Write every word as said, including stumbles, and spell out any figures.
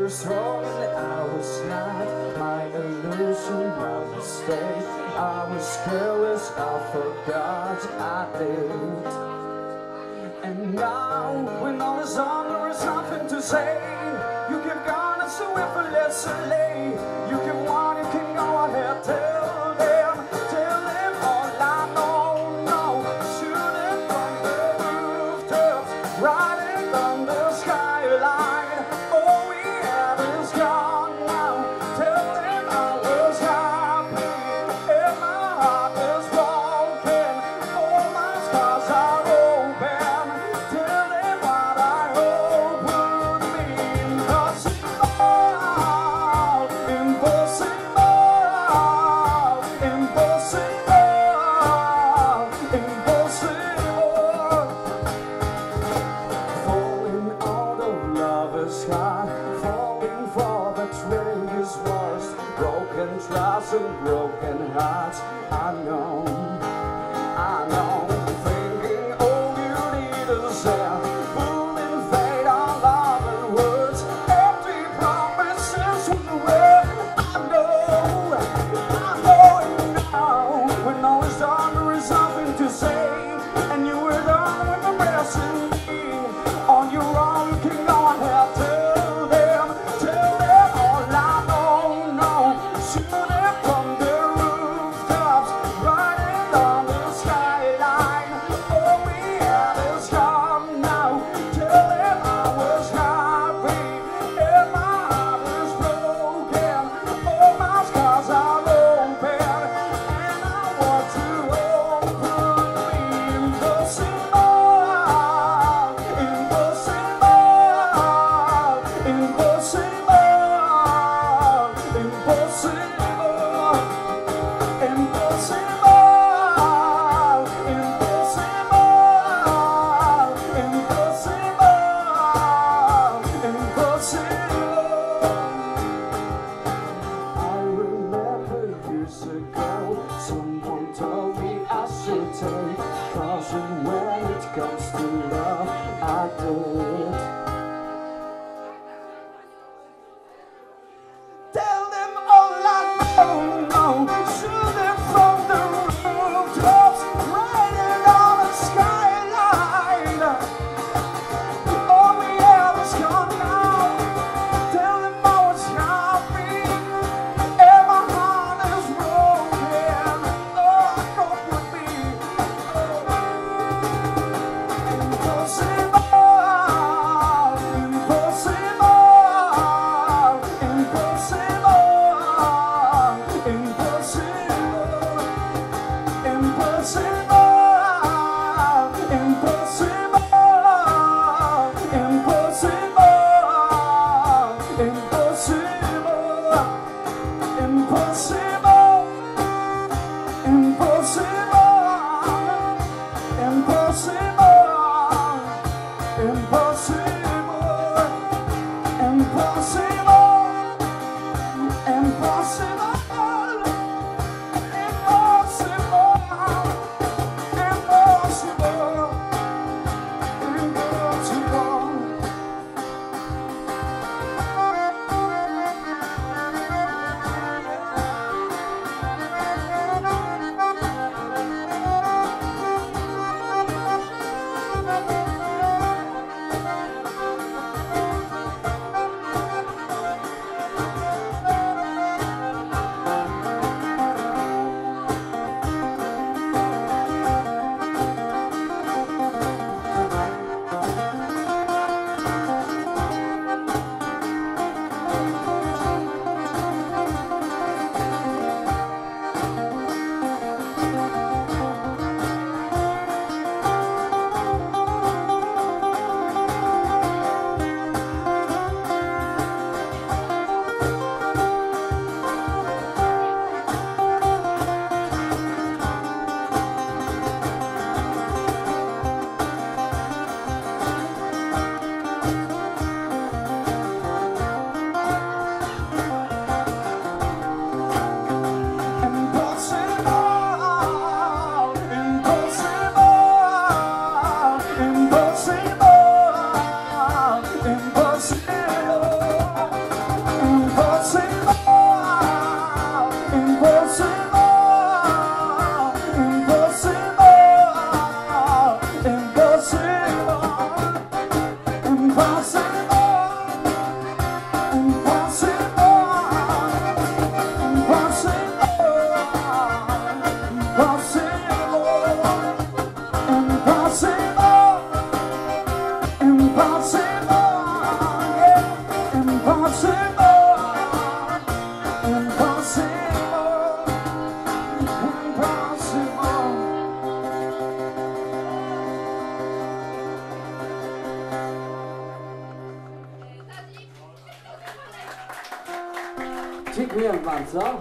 was wrong and I was not. My illusion, my mistake. I was careless, I forgot I did. And now, when all is on, there is nothing to say. You give God a so effortlessly. You can want, you can go ahead, tell them, tell them all I know, no. Shooting from the rooftops, riding on the skyline. All we have is gone now. Tell them I was happy, and my heart is broken. All my scars are open. Tell them what I hope would be impossible, impossible, impossible, impossible. Falling out of lovers' heart, falling for the train is worse. Broken trust and broken hearts. I know, I know. Thinking all you need is air, fooling fate on love and words, empty promises will work. I know, I know it now. When all is done, there is nothing to say, and you were done with the rest in me. On your own, you can go ahead, tell them, tell them all I know, no. Shoot them from the rooftops, riding on the skyline. All we had is gone now. Tell them I was happy, and my heart is broken. All my scars are open, and I want to open me. Impossible, impossible, impossible, impossible, impossible, impossible, impossible. I remember years ago, someone told me I should take caution when it comes to love. I did. Tell them all I know, no. Shoot them from the rooftops, riding on the skyline. All we have is gone now. Tell them I was happy, and my heart is broken. Oh, I hope would be impossible, impossible, impossible, impossible, impossible, impossible, impossible, impossible, Dziękuję bardzo.